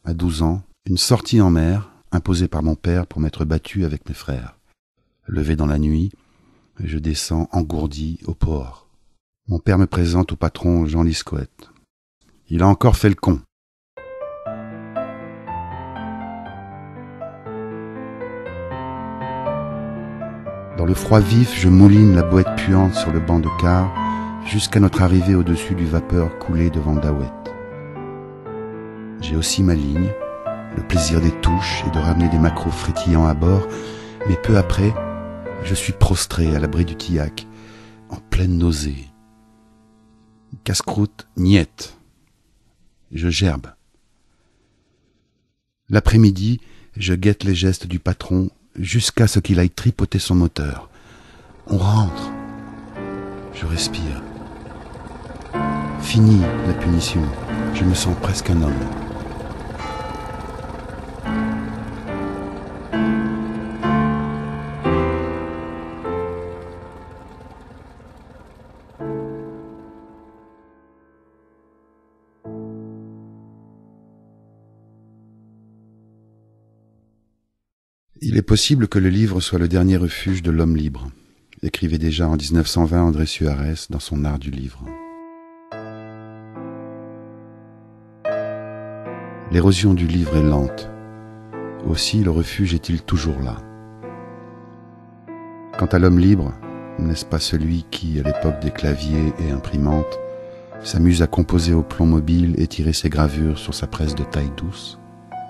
à 12 ans, une sortie en mer, imposée par mon père pour m'être battu avec mes frères. Levé dans la nuit, je descends engourdi au port. Mon père me présente au patron Jean Liscoët. Il a encore fait le con. Dans le froid vif, je mouline la boîte puante sur le banc de quart jusqu'à notre arrivée au-dessus du vapeur coulé devant Daouet. J'ai aussi ma ligne, le plaisir des touches et de ramener des maquereaux frétillants à bord, mais peu après, je suis prostré à l'abri du tillac, en pleine nausée. Casse-croûte, niette. Je gerbe. L'après-midi, je guette les gestes du patron jusqu'à ce qu'il aille tripoter son moteur. On rentre. Je respire. Fini la punition. Je me sens presque un homme. Il est possible que le livre soit le dernier refuge de l'homme libre, écrivait déjà en 1920 André Suarez dans son Art du livre. L'érosion du livre est lente. Aussi le refuge est-il toujours là. Quant à l'homme libre, n'est-ce pas celui qui, à l'époque des claviers et imprimantes, s'amuse à composer au plomb mobile et tirer ses gravures sur sa presse de taille douce ?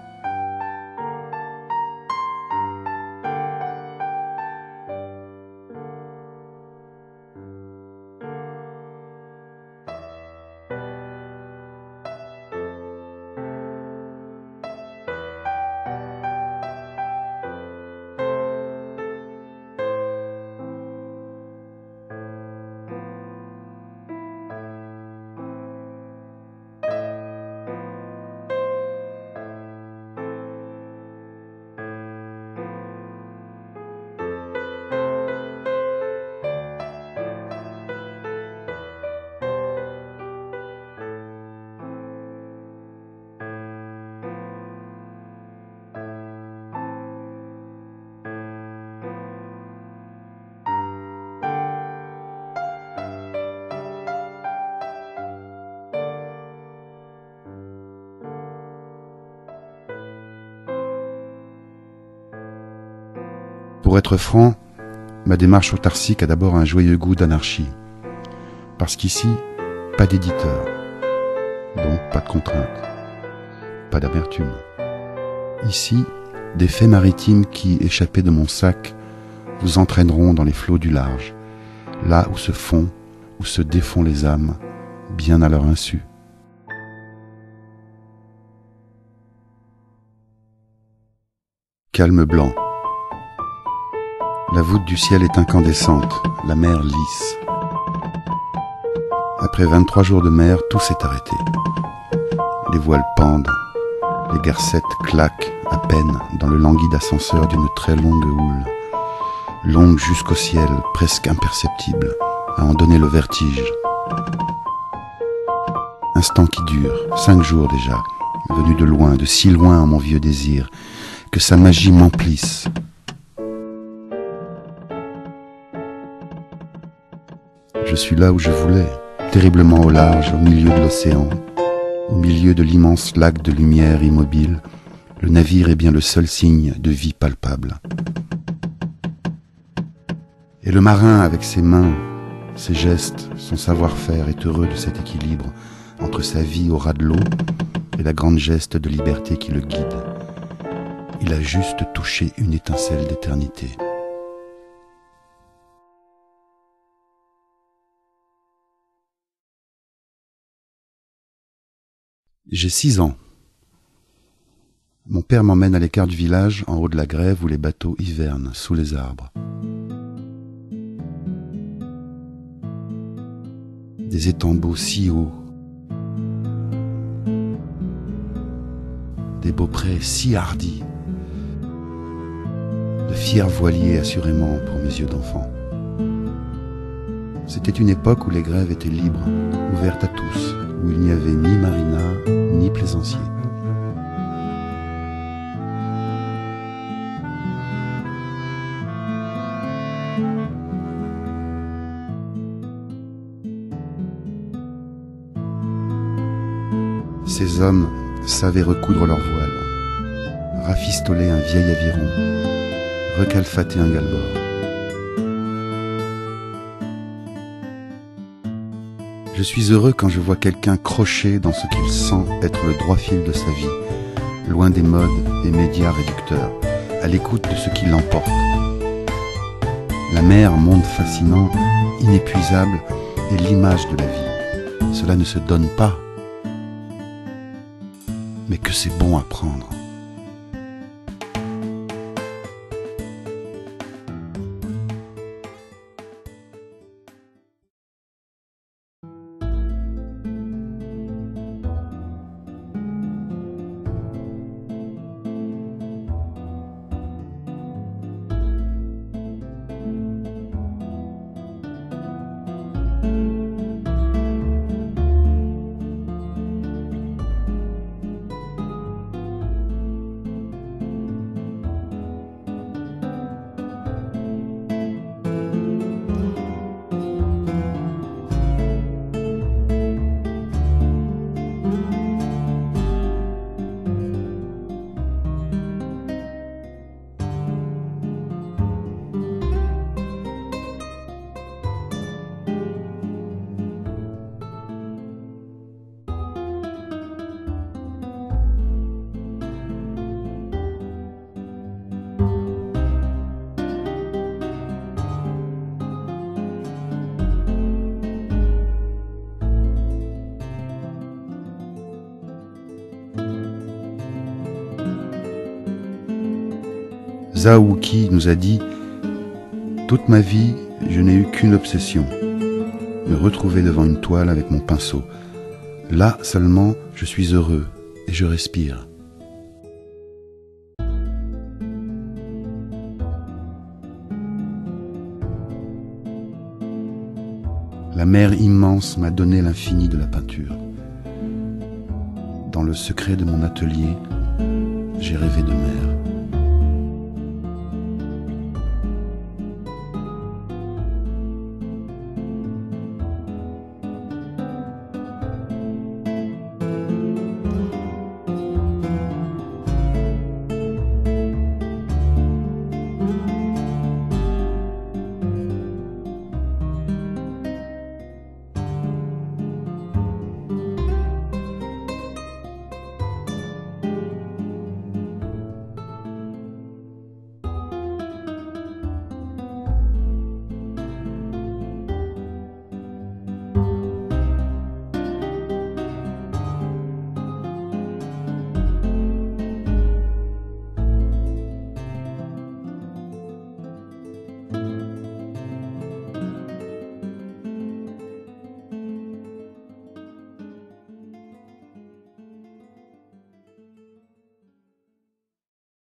Pour être franc, ma démarche autarcique a d'abord un joyeux goût d'anarchie. Parce qu'ici, pas d'éditeur, donc pas de contraintes, pas d'amertume. Ici, des faits maritimes qui, échappés de mon sac, vous entraîneront dans les flots du large, là où se font, où se défont les âmes, bien à leur insu. Calme blanc. La voûte du ciel est incandescente, la mer lisse. Après 23 jours de mer, tout s'est arrêté. Les voiles pendent, les garcettes claquent à peine dans le languide ascenseur d'une très longue houle, longue jusqu'au ciel, presque imperceptible, à en donner le vertige. Instant qui dure, 5 jours déjà, venu de loin, de si loin en mon vieux désir, que sa magie m'emplisse. Je suis là où je voulais, terriblement au large, au milieu de l'océan, au milieu de l'immense lac de lumière immobile. Le navire est bien le seul signe de vie palpable. Et le marin, avec ses mains, ses gestes, son savoir-faire, est heureux de cet équilibre entre sa vie au ras de l'eau et la grande geste de liberté qui le guide. Il a juste touché une étincelle d'éternité. J'ai 6 ans. Mon père m'emmène à l'écart du village, en haut de la grève où les bateaux hivernent sous les arbres. Des étambeaux si hauts, des beauprés si hardis, de fiers voiliers assurément pour mes yeux d'enfant. C'était une époque où les grèves étaient libres, ouvertes à tous, où il n'y avait ni marina, ni plaisancier. ces hommes savaient recoudre leur voile, rafistoler un vieil aviron, recalfater un galbord. Je suis heureux quand je vois quelqu'un crocher dans ce qu'il sent être le droit fil de sa vie, loin des modes et médias réducteurs, à l'écoute de ce qui l'emporte. La mer, monde fascinant, inépuisable, est l'image de la vie. Cela ne se donne pas, mais que c'est bon à prendre. Zhao Wuqi nous a dit « Toute ma vie, je n'ai eu qu'une obsession, me retrouver devant une toile avec mon pinceau. Là seulement, je suis heureux et je respire. » La mer immense m'a donné l'infini de la peinture. Dans le secret de mon atelier, j'ai rêvé de mer.